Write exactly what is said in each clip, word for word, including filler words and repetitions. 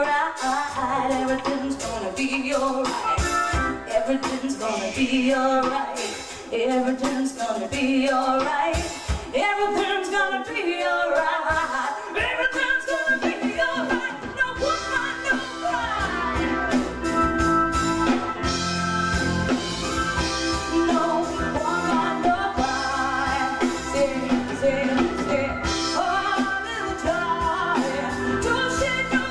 right. Everything's gonna be alright. Everything's gonna be alright. Everything's gonna be alright. Everything's gonna be alright. Everything's gonna be alright. No woman, no cry. No woman, no cry. Say, say, say, oh, little darling, don't shed no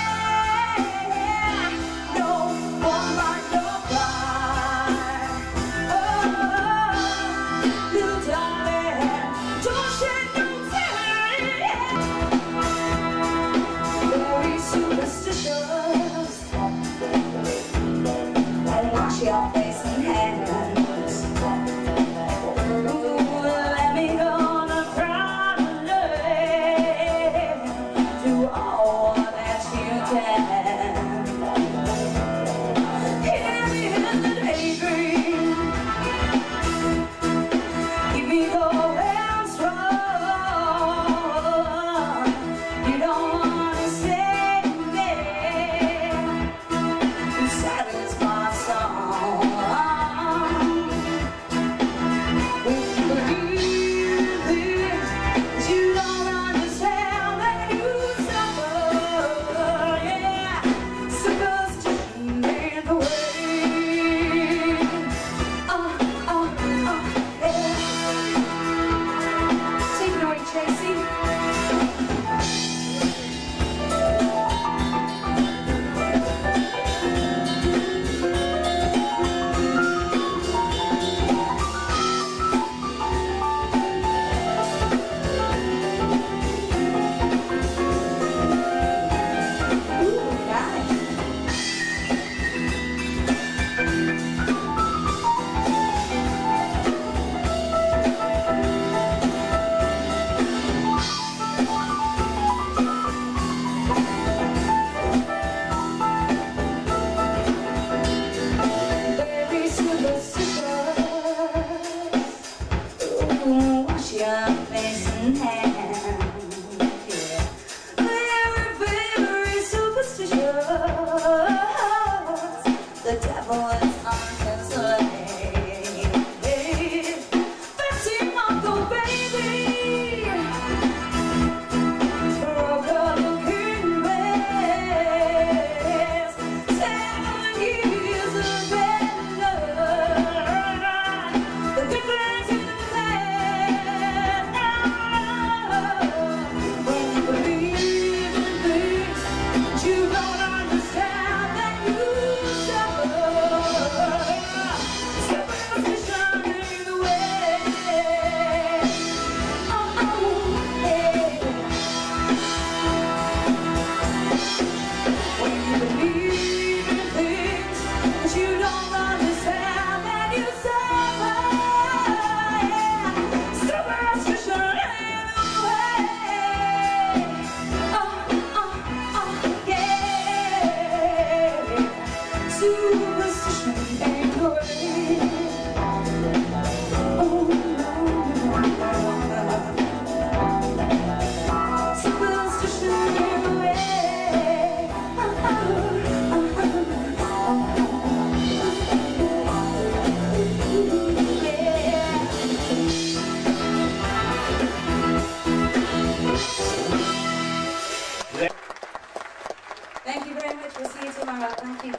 tear. No woman, no cry. Oh, little darling, don't shed no tear. Very superstitious. And wash your face and hands. Ooh, let me go on a promenade. Do all that you can. Hear me in the daydream. Keep me going strong. You don't wanna save me. You silence my song. If you believe this, you don't understand that you suffer. Yeah, superstition ain't the way. Oh, oh, oh, yeah. Take it away, Tracy. Ooh, nice. Very superstitious. Ooh, wash your face and hands. Yeah. Very, very superstitious. The devil is on his slave. Fifteen month old baby. Broke a looking glass. Seven years of bad luck. The good things in the past. When you believe in things that you don't understand, that you suffer. Superstition ain't the way. Oh, oh, yeah. When you believe in things that you don't understand, that you suffer. Yeah. Superstition ain't the way. Oh, oh, oh, yeah. Superstition ain't the way. Oh, no, no, no. Superstition ain't the way. Oh, oh, oh, yeah. Thank you very much. We'll see you tomorrow. Thank you.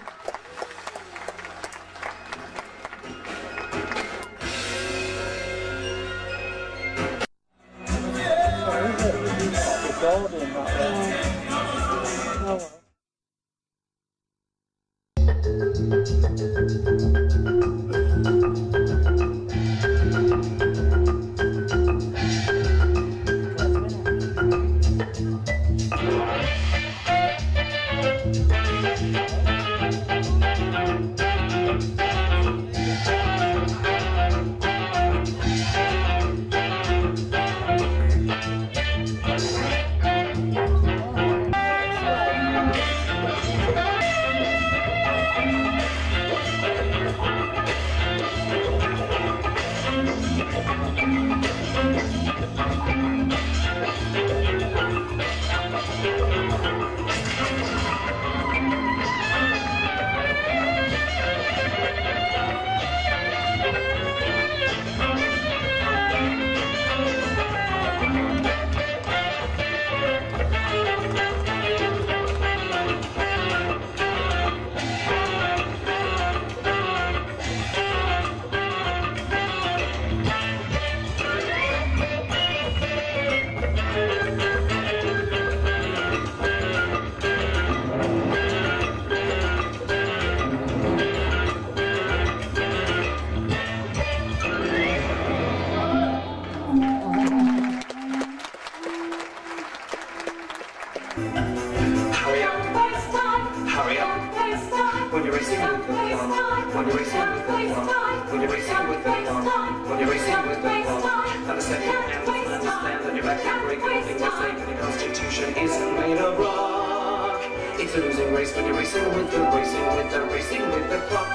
when you're racing with the clock, when you're racing with the clock, when you're racing with the clock, when you're racing with the clock, and the second hand doesn't understand that you're back to break everything they say, and the Constitution isn't made of rock. It's a losing race when you're racing with the, racing with the, racing with the clock.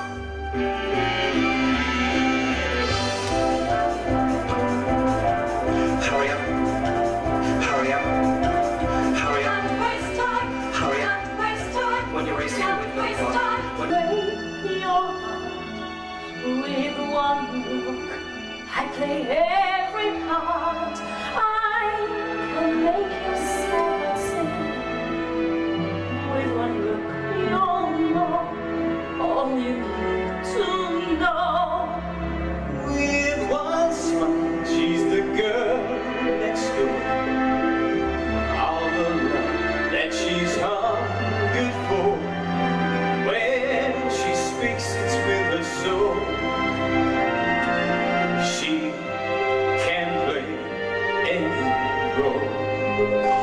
Hurry up, hurry up, hurry up, hurry up, when you're racing with the clock. Break your heart with one look. I play every part. I can make you sad and sing. With one look, you'll know all you need to know. With one smile, she's the girl next door. All the love that she's hungered for. When she speaks, it's with her soul. She can play any role.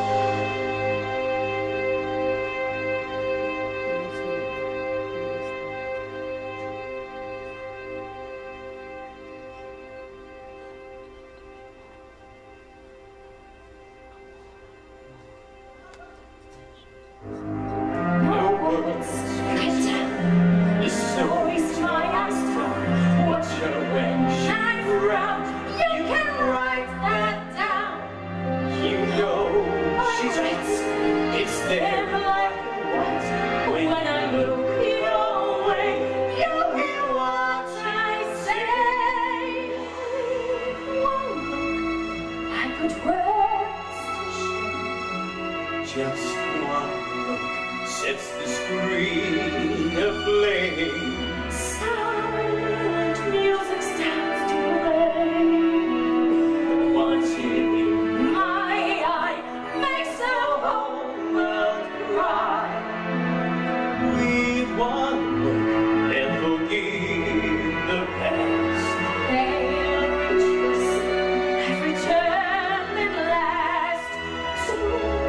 Just one look sets the screen aflame. Silent music stands to play. Once in my eye makes the whole world cry. with one look, they'll forgive the past. They'll retrace every turn and last. So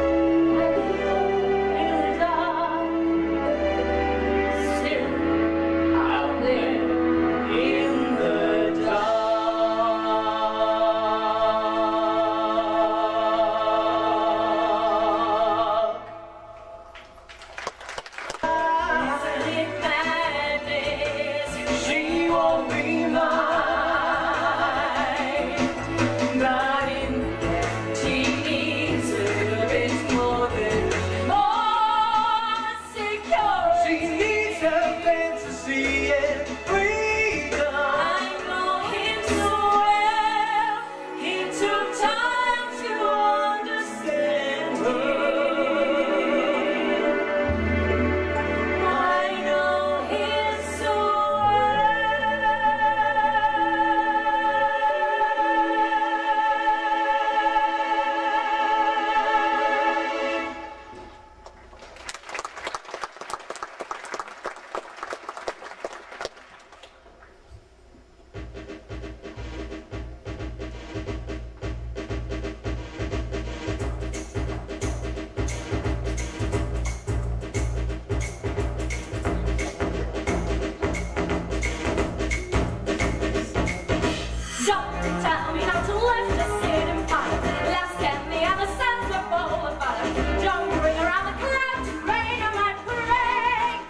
don't tell me how to live, just sit and follow. Last at me and the sands are full of butter. Don't bring around the clouds to rain on my parade.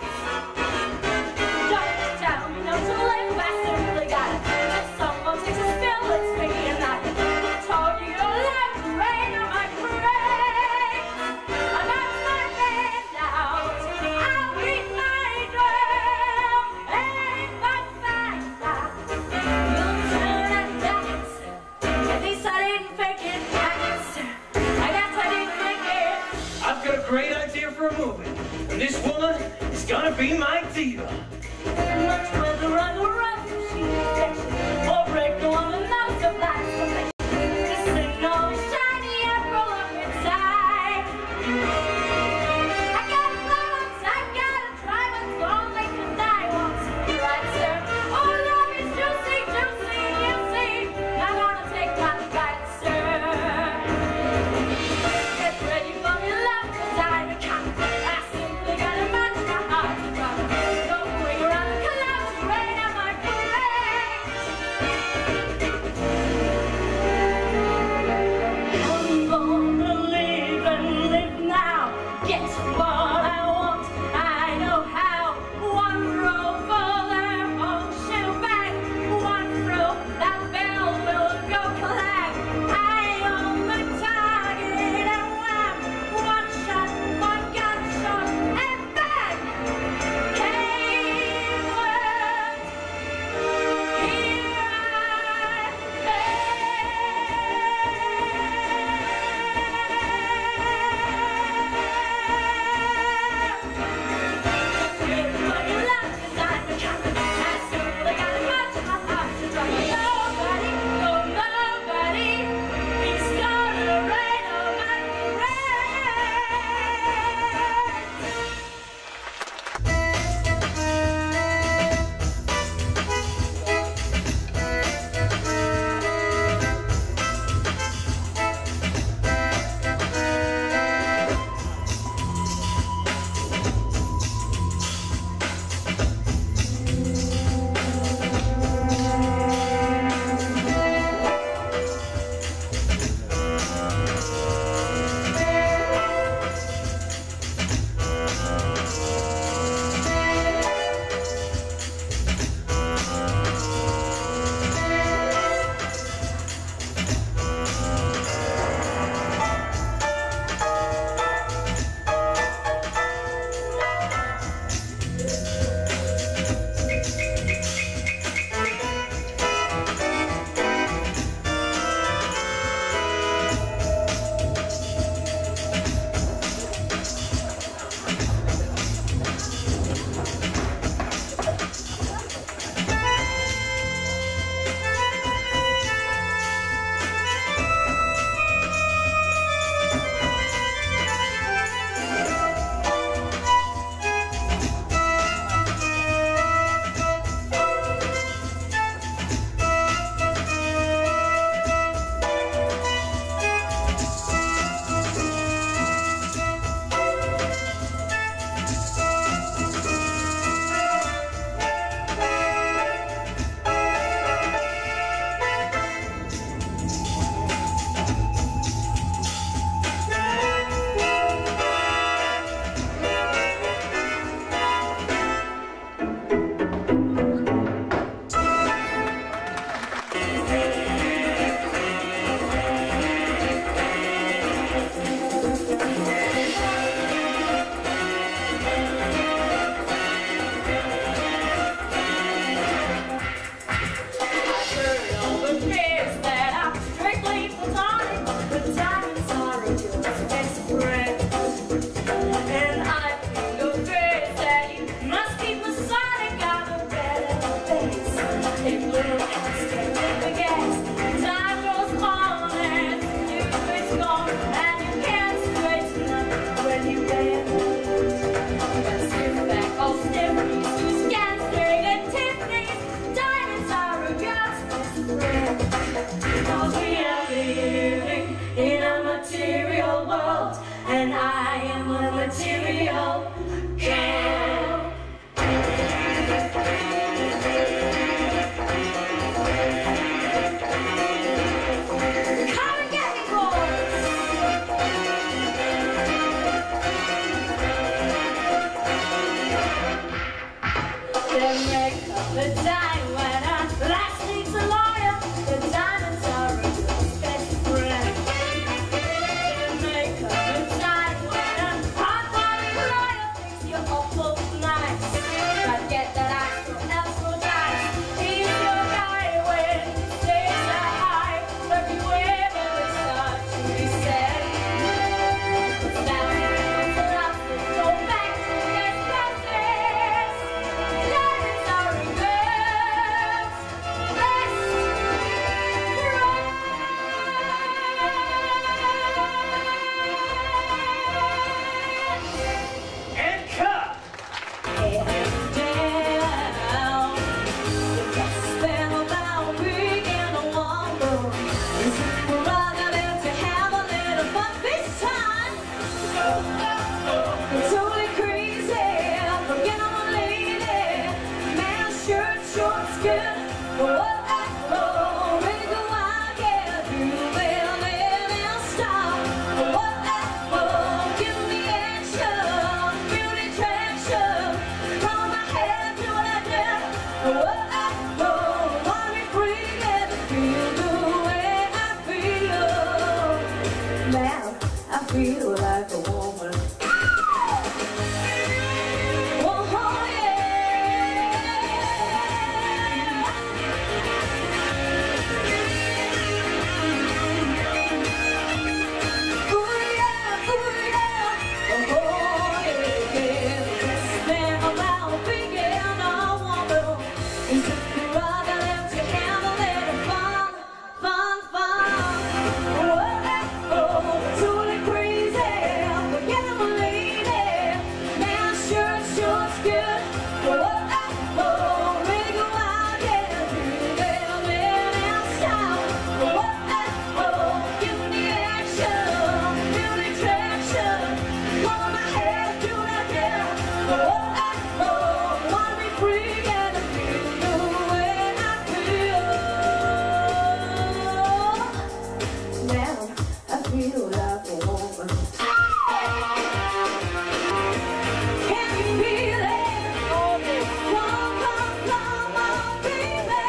Don't tell me not to live, I simply got it. If someone takes a spill, it's me and I. I told you you're allowed to rain on my parade. I got my band out, I'll beat my drum. Ain't that fine, you'll turn and dance. At least I didn't fake it, answer. I guess I didn't make it. I've got a great idea for a movie, and this woman is gonna be my diva. Much rather run the rough, she affection, or break the one and nose of that perfection. This ain't no shiny apple up inside. I got flowers, I gotta try what's only cause I won't see right, sir. Oh, love is juicy, juicy, you see. I'm gonna take my bite, sir. Get ready for your love, cause I'm a cop. I simply gotta match my heart to run. So Feel like a woman. Oh yeah. Ooh yeah, ooh yeah. Oh yeah, yeah. The best thing about being a woman is that you're all that left you have a little fun, fun, fun. Oh, oh, totally crazy. Forget I'm a lady. Man, sure, sure, it's good. Oh, oh, oh, ready to go out, yeah. Do it, man, and style. Oh, oh, oh, give me the action, feel the attraction. Hold my head, do that, yeah. Oh, oh, oh, wanna be free and feel the way I feel. Now I feel like a woman. Can you feel it? Come, come, come on, baby.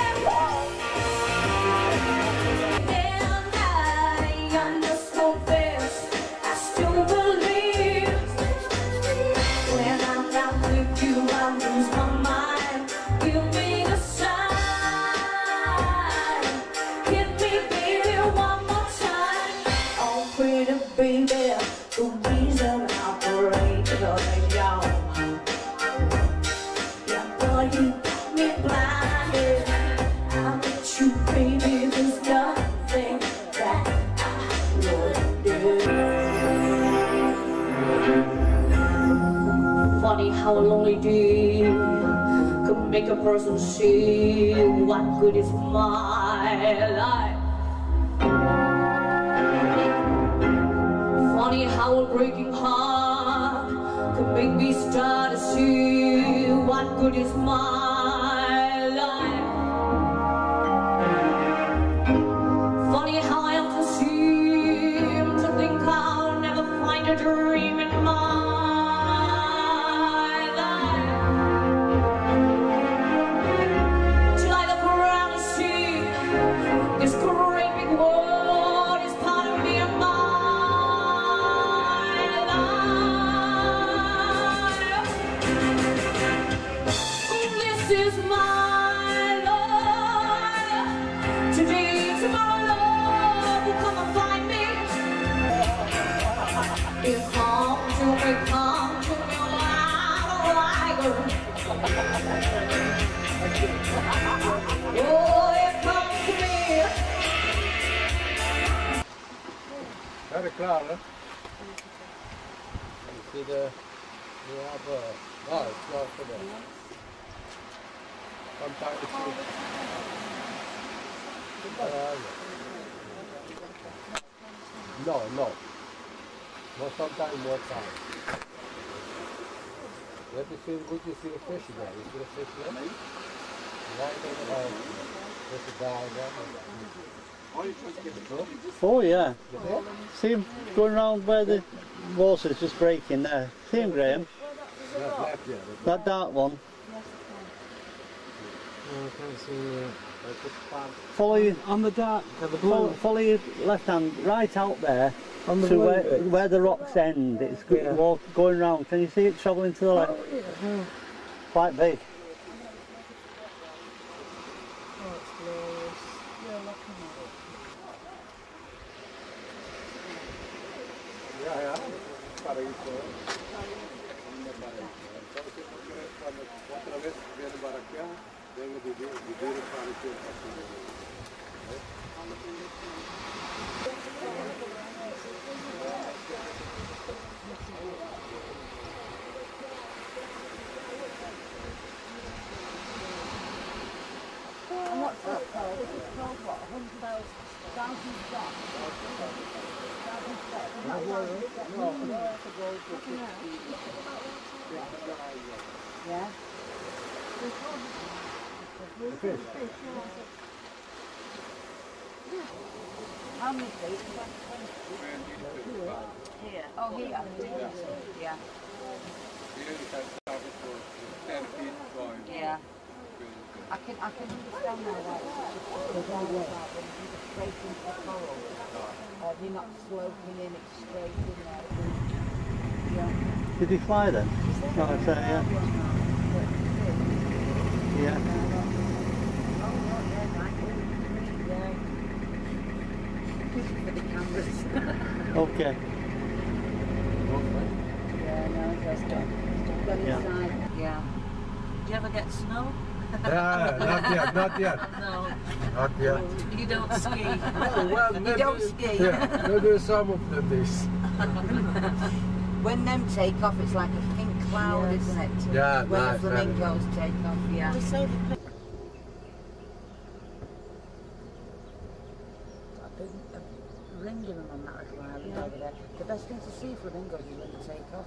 And I, I just confess, I still believe. When I'm not with you, I lose my mind. Give me a sign. Hit me, baby, one more time. Oh, pretty baby, the reason I break your down. Yeah, boy, you got me blinded. I met you, baby, there's nothing that I wouldn't do. Funny how a lonely day could make a person see what good is my life. Funny how a breaking heart could make me start to see what good is my life. Funny how I often seem to think I'll never find a dream in my life. Till I look around and see this great big world is part of me and my life. This is my life. Today, tomorrow, love will come and find me. It comes to me, come to me, wherever I go. Oh, it comes to me. Är det klar? eller? Vi ser det. Vi har bara... Ja, det är klart för det. Sometimes it's... No, no. No, sometimes more time. Let me see, would you see the fish again? You see the fish there? Right over there. There's a guy there. Oh yeah. See him going around where the water is just breaking there. See him, Graham? That left, yeah. That dark one. I can't see. Follow your, On the dark, the blue. follow, follow your left hand right out there On the to blue where, bit. where the rocks end. It's go- Yeah. walk, going round. Can you see it travelling to the left? Oh, yeah. Quite big. Oh, it's glorious. Yeah, look at Ja, ja. Para isso. Outra vez viene para acá, vengo de vivir para aqui. And what's that called? It's called what? one hundred thousand thousand steps. Thousand steps. And that's how you get No, no, it's a gold for Looking out. fifty. Yeah? The fish. How many feet? Here. Oh, here. Yeah. Yeah. I can, I can understand now that it's just straight into the coral. Uh, you're not sloping in, it's straight in there. Yeah. Did he fly then? Not a set, yeah. Yeah. For the cameras. Okay. Yeah, no, it does go. Got Yeah. inside. Yeah. Do you ever get snow? Yeah, not yet, not yet. No. Not yet. You don't ski. Oh, well, You maybe, don't ski. Yeah, maybe some of the days. When them take off, it's like a pink cloud, Yes. isn't it? Yeah, When nice, the flamingos take off, yeah. We say the I've been uh, ringing them on that little island over there. The best thing to see flamingos is when they take off.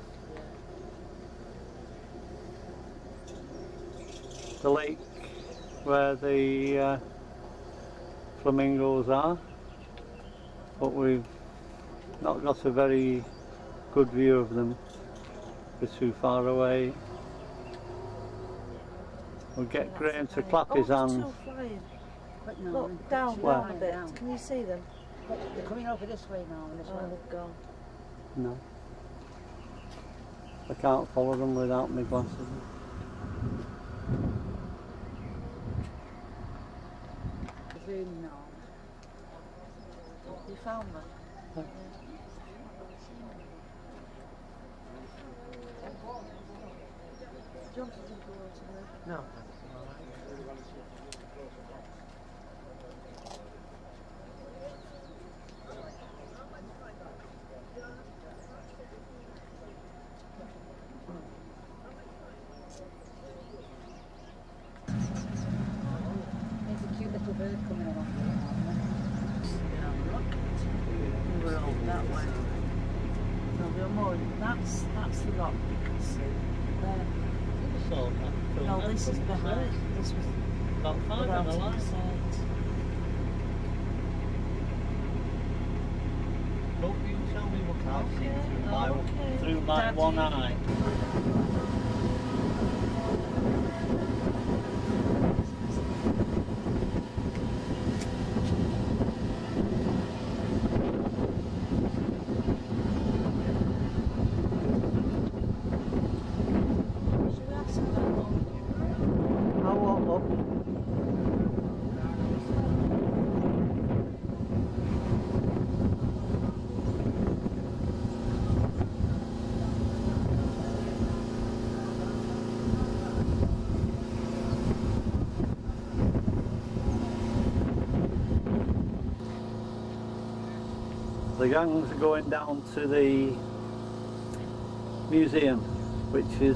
The lake where the uh, flamingos are, but we've not got a very good view of them. We're too far away. We'll get Graham to clap his Oh, hands. still flying. But no, Look, down, Where? down a bit. Can you see them? They're coming over this way now, and this Oh, way. they've gone. No. I can't follow them without my glasses. Zoom now. You found them? Jump into the water there. No. There's a cute little bird coming along here. We're all that way. No, we're more. That's that's the rock you can see. There. No, this is behind. This was About five about on the line. side. Don't you tell me what I've seen Okay, through my, okay. through my Daddy. one eye. Should we ask them that one? I won't look. The gangs are going down to the museum, which is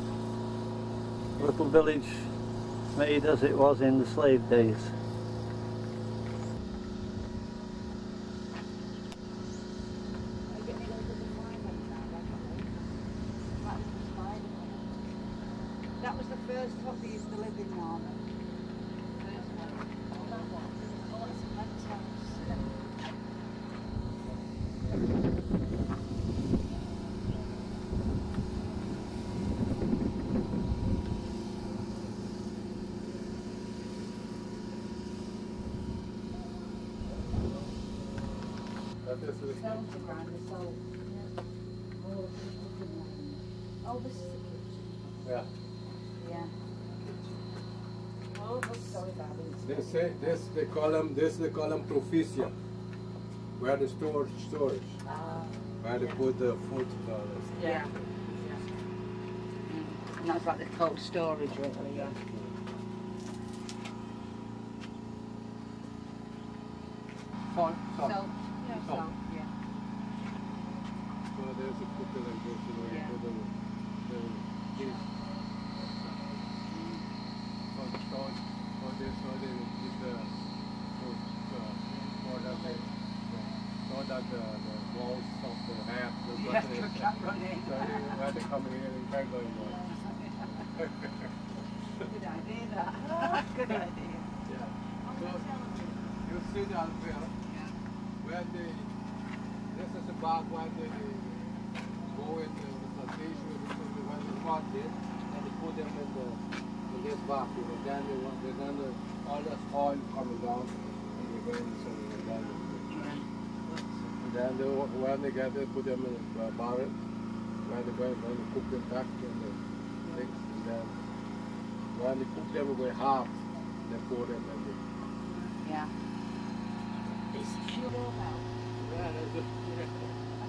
a little village made as it was in the slave days. That was the first hut we used to live in, Norman. First one. Oh, that one. Oh, it's a penthouse. That is the Sounds around the soul. Oh, this is the kitchen. Oh, this is the kitchen. yeah. Yeah. Oh, I'm sorry about it. They say this they call them this they call them proficia, where the storage storage, Ah, where they put the food. Uh, yeah. And that's like the cold storage, really, yeah. salt, salt. So, yeah, Salt. so, yeah. So there's a cooker that goes to the, Yeah. to the, the this. So the salt, so they so they use the food uh, for that they, so that the, the walls of the map the Yeah, button you is- can't run in. so they, when they come here they can't go anymore. Good idea, that. Good the, the this back, you know, then they want, they're going to, all this oil coming down, and they're going to send it down. And then they, when they get it, put them in a barrel, when they're going, going to cook them back in the things, and then when they cook them away half, they pour them in the... Yeah. It's pure now. Yeah, that's just... Yeah.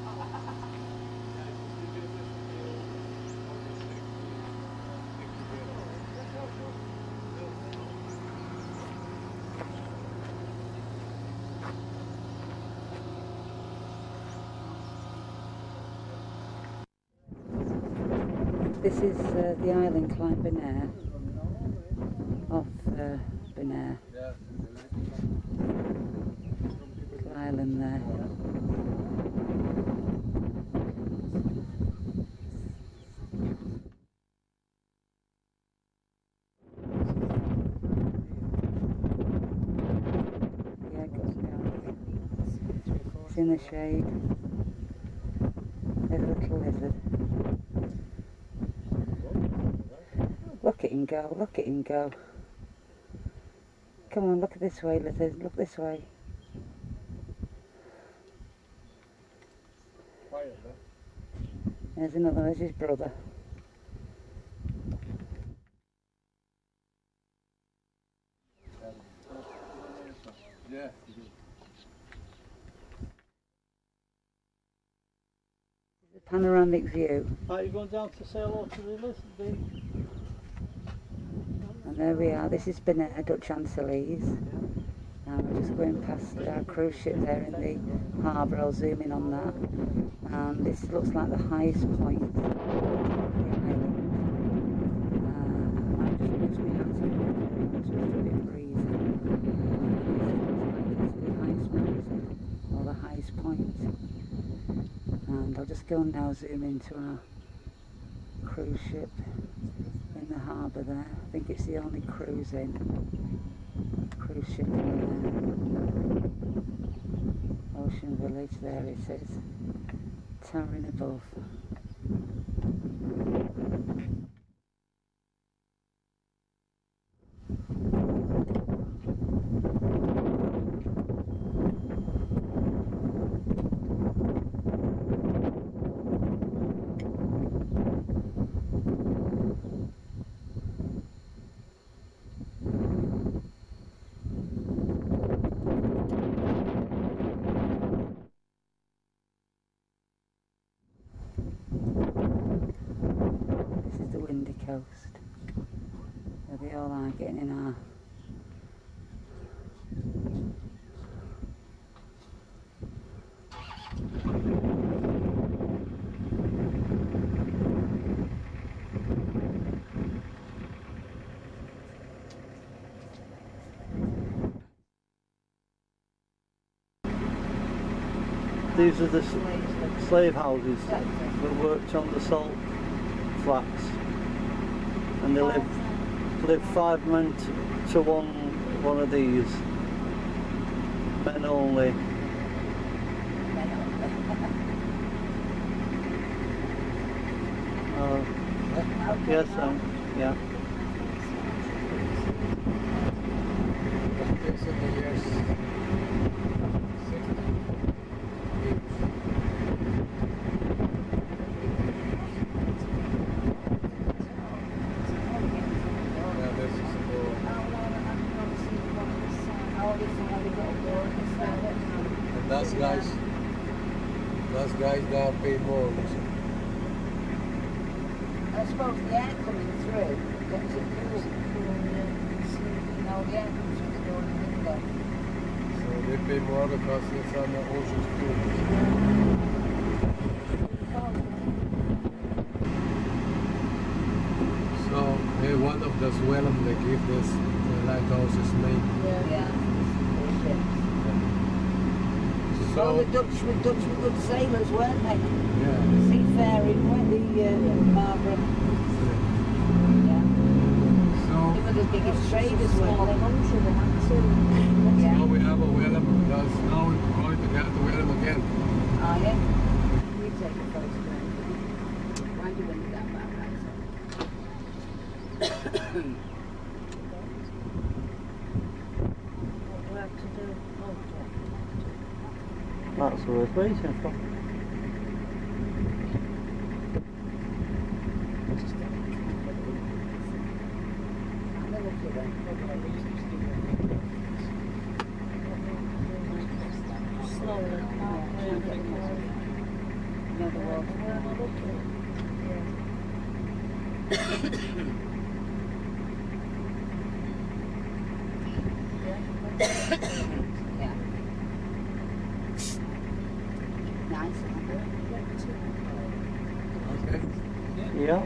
This is uh, the island Klein Bonaire, off uh, Bonaire. Little island there. Yeah, it goes down. It's in the shade. There's a little lizard. Look at him go, look at him go. Come on, look this way, lizard, look this way. There's another, there's his brother. Yeah. Panoramic view. Are you going down to say hello to the lizard? And there we are, this is Bonaire, Dutch Antilles. And we're just going past our cruise ship there in the harbour. I'll zoom in on that. And this looks like the highest point of the island. Uh, I might just lose my hat on it, it's just a bit breezy. This looks like it's the highest mountain, or the highest point. And I'll just go and now zoom into our cruise ship in the harbour there. I think it's the only cruise in. Cruise ship in there. Ocean Village, there it is. Towering above. Coast. There they all are getting in our These are the s slave houses that worked on the salt flats. And they live, live five men to, to one one of these. Men only. Uh, yes, um, yeah. Those guys, those guys that pay more. I suppose the air coming through gets it cool. No, the air comes through the door and the window. So they pay more because it's on the ocean's cool. So hey, one of the swellum they give this the lighthouse is made. Yeah. yeah. So, well, the Dutch were Dutch were good sailors, weren't they? Yeah. Seafaring, weren't the uh, Barbara? Yeah. So, they were the biggest traders, weren't they? Yeah. now we have a Willem because now we're going to get the Willem again. Oh yeah? You take a photograph. Why do you want that back? we have to do? Oh, That's what I was waiting for. slowly, can't we? Another world. Yeah. Nice. Okay. Yeah.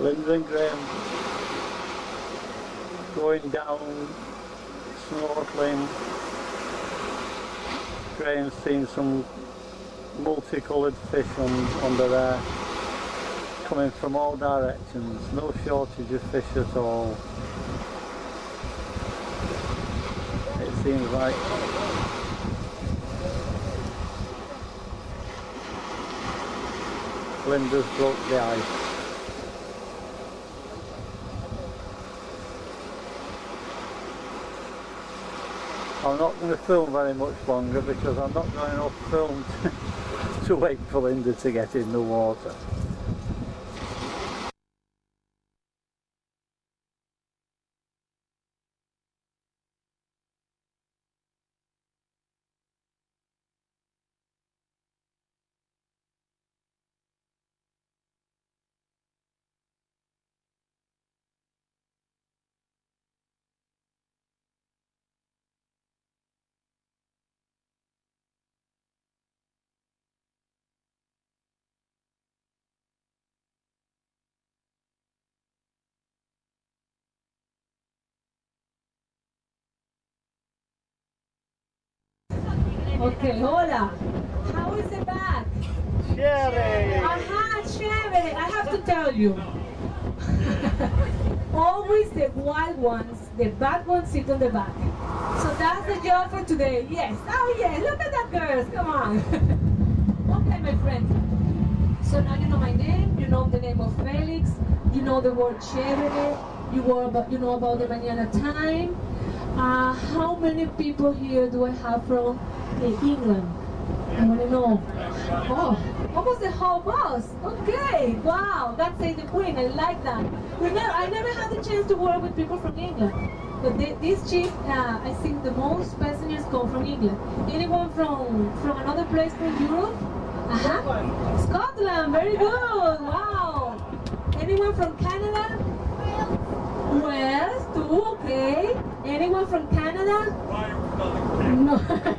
Linda and Graham going down, snorkeling. Graham's seen some multicoloured fish on, under there, coming from all directions, no shortage of fish at all. It seems like Linda's broke the ice. I'm not going to film very much longer because I'm not going off film to, to wait for Linda to get in the water. Okay, hola. How is the back? Chévere! Aha, chévere. I have to tell you. Always the wild ones, the bad ones sit on the back. So that's the job for today. Yes. Oh yeah, look at that girls. Come on. Okay, my friend. So now you know my name, you know the name of Felix, you know the word chévere, you, know about, you know about the mañana time. Uh, how many people here do I have from uh, England? I want to know. Oh, almost the whole bus. Okay, wow, God save the Queen. I like that. Remember, I never had the chance to work with people from England. But the, this ship, uh, I think the most passengers come from England. Anyone from from another place from Europe? Uh-huh. Scotland, very good. Wow. Anyone from Canada? Wales, too, okay. Anyone from Canada? No.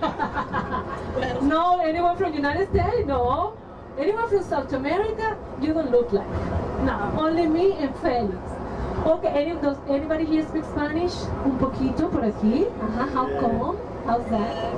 No, anyone from United States? No. Anyone from South America? You don't look like. No, only me and Felix. Okay, any, does anybody here speak Spanish? Un poquito por aquí. Uh-huh. How come? How's that?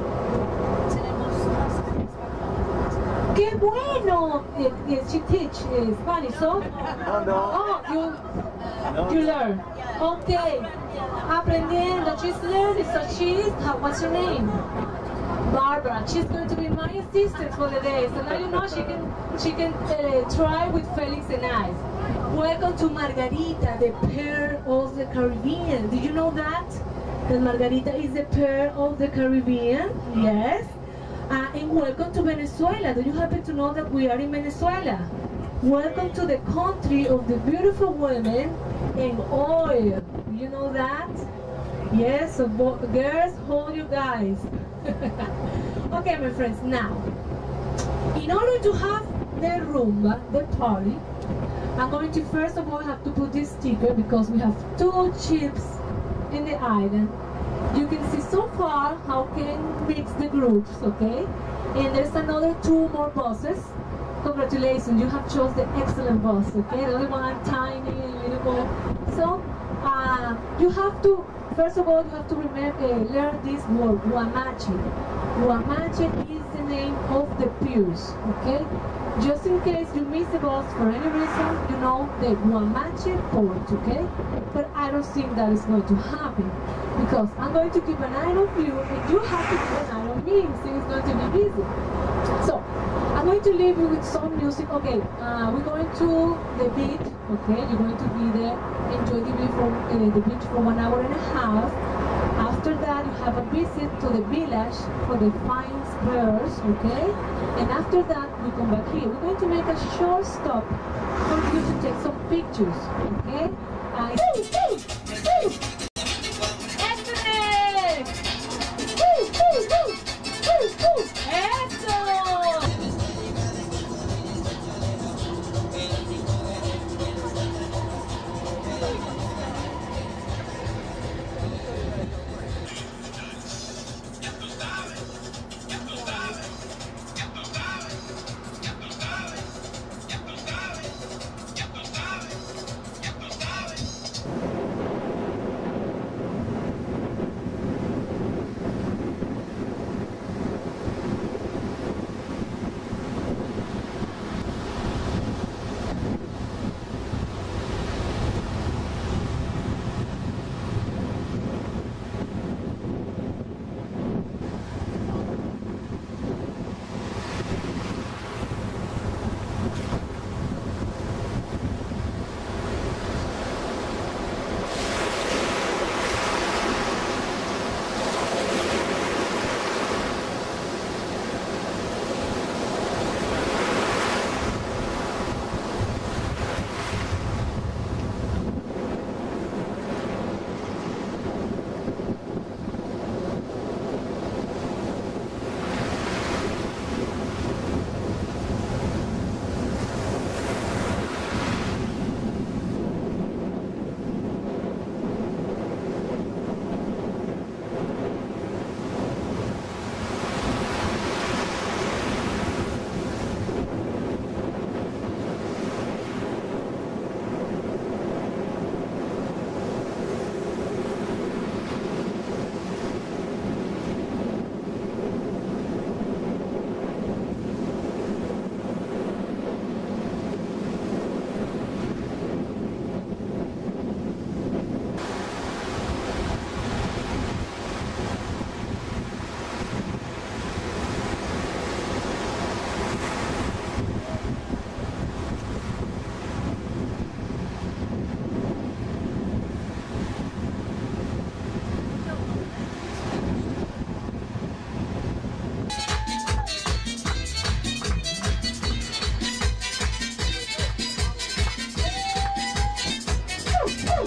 ¡Qué bueno! Yes, yes, she teach uh, Spanish, so? No, no. Oh, you, No. you learn. Okay. Aprendiendo. She's learning, so she's, how, what's your name? Barbara. She's going to be my assistant for the day. So now you know she can, she can uh, try with Felix and I. Welcome to Margarita, the pearl of the Caribbean. Did you know that? That Margarita is the pearl of the Caribbean? Yes. Uh, and welcome to Venezuela. Do you happen to know that we are in Venezuela? Welcome to the country of the beautiful women and oil. Do you know that? Yes, so girls, hold you guys. Okay, my friends, now, in order to have the rumba, the party, I'm going to first of all have to put this sticker because we have two chips in the island. You can see so far how can mix the groups, okay? And there's another two more buses. Congratulations, you have chosen the excellent bus, okay? The only one tiny and little more. So, uh, you have to, first of all, you have to remember, uh, learn this word, Guamache. Guamache is the name of the piers, okay? Just in case you miss the bus for any reason, you know the Guamache port, okay? But I don't think that is going to happen because I'm going to keep an eye on you and you have to keep an eye on me since it's going to be busy. So, I'm going to leave you with some music. Okay, uh, we're going to the beach, okay? You're going to be there, enjoy the beach for, uh, the beach for one hour and a half. After that, you have a visit to the village for the fine pearls, okay? And after that, we come back here. We're going to make a short stop for you to take some pictures, okay? Uh, Excellent! Excellent!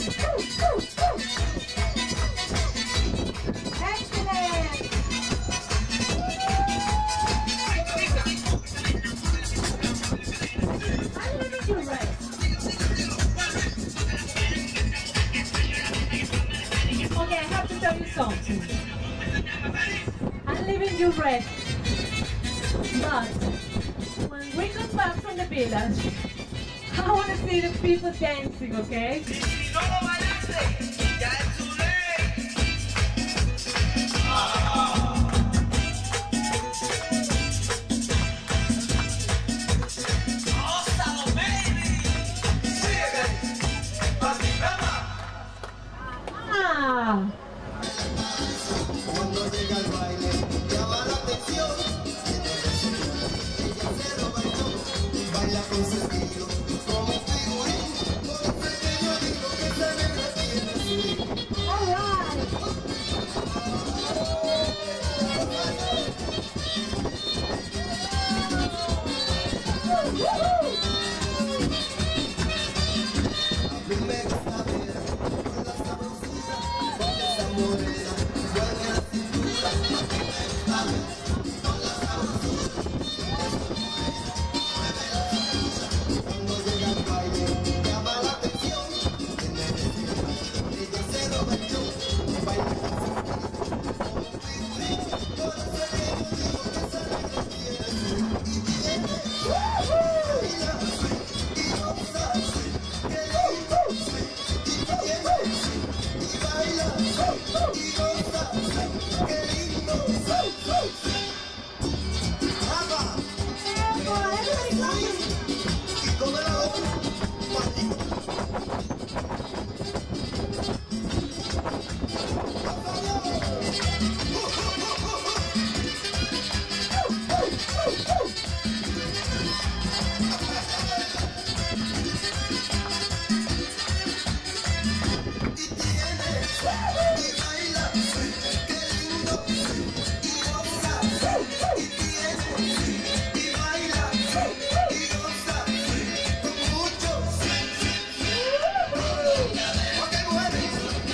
I'm leaving you red, but when we come back from the village, I want to see the people dancing, okay? Ah. Cuando llega el baile, llama la atención. Ella se roba el show, baila con su estilo, como un figurín, con un pequeño disco que se le retiene. All right. A mí me gusta ver con la sabrosura, con esa morena, buena la cintura. A mí me gusta ver con la sabrosura, mueve la cintura. Cuando llega el baile, llama la atención. Tiene vestido, ella se roba el show, baila con su estilo, como un figurín, con ese pequeño disco que se le retiene. Y tiene, baila, y goza, que lindo, y tiene, y baila, y goza, que lindo. Rafa, y come la otra, maldito. Y tiene, y baila, qué lindo, y goza, y tiene, y baila, y goza, con mucho. Ok, mujeres,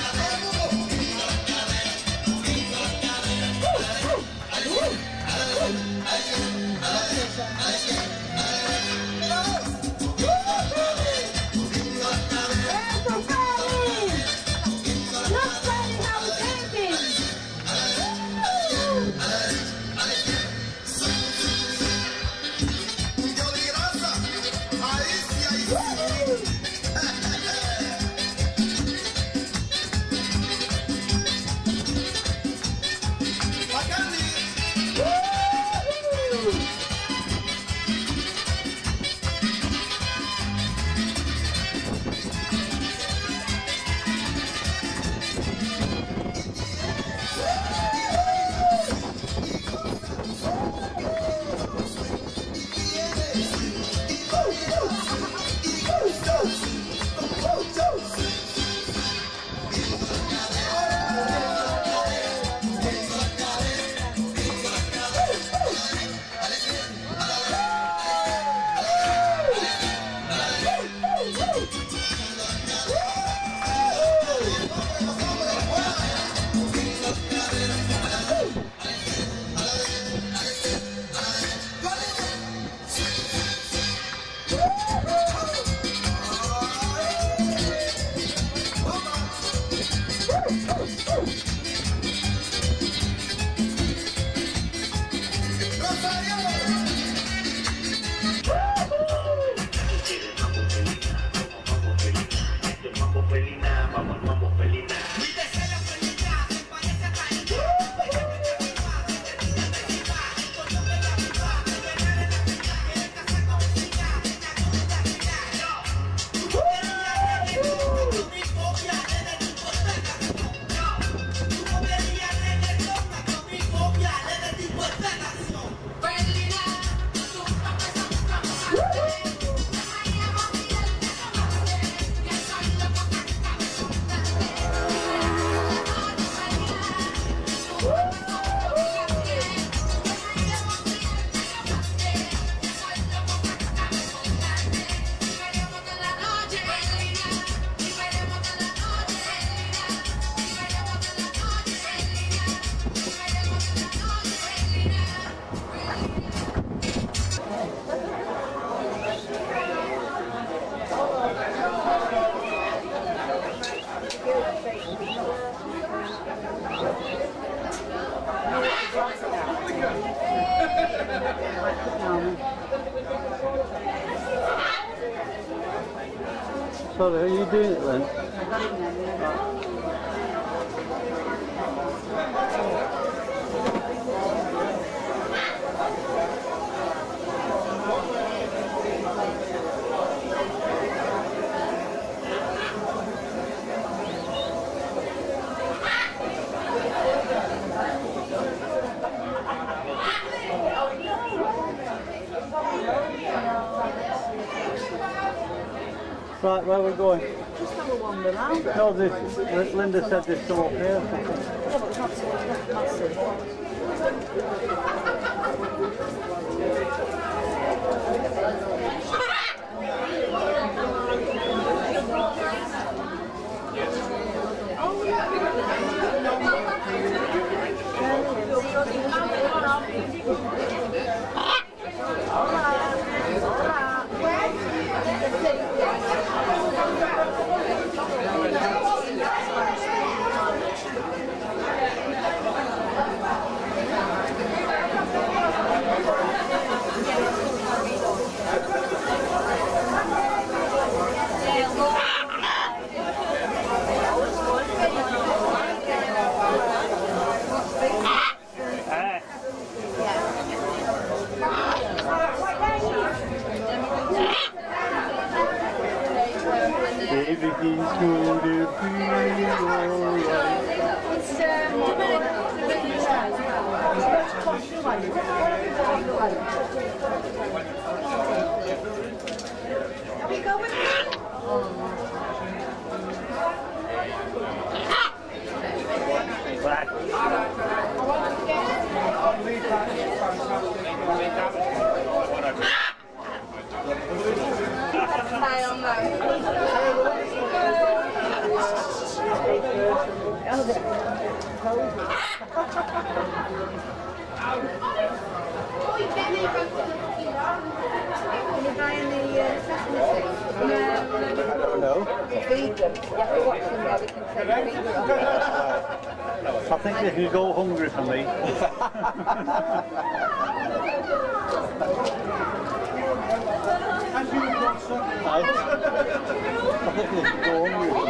yo di grasa, ahí sí, ahí sí. Bacani. sorry, are you doing it then? I got it now, yeah. Right, where are we going? Just have a wander around. No, this, Linda said there's some up here. Yeah, but it's not so massive. Everything's gonna be alright. I don't know. I think they can go hungry for me. I think they can go hungry for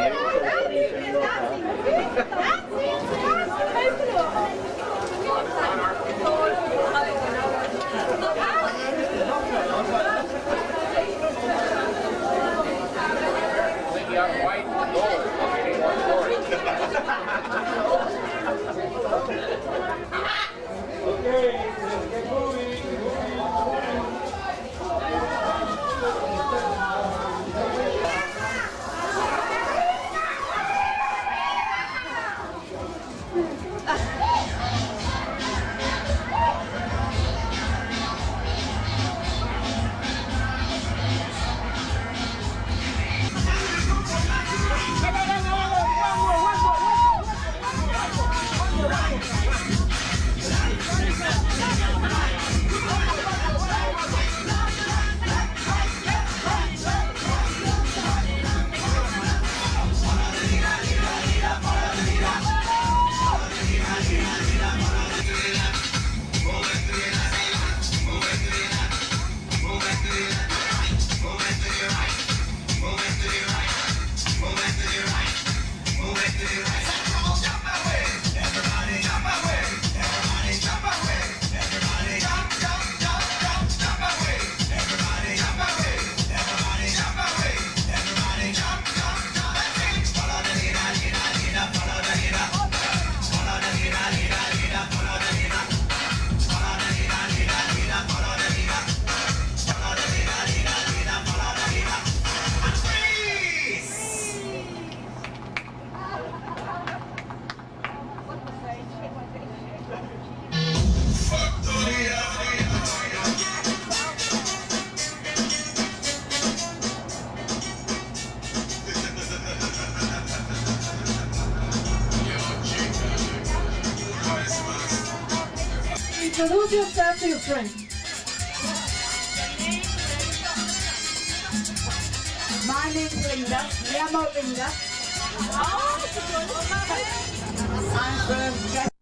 Introduce yourself to your friend. My name is Linda. Me llamo Linda. I'm from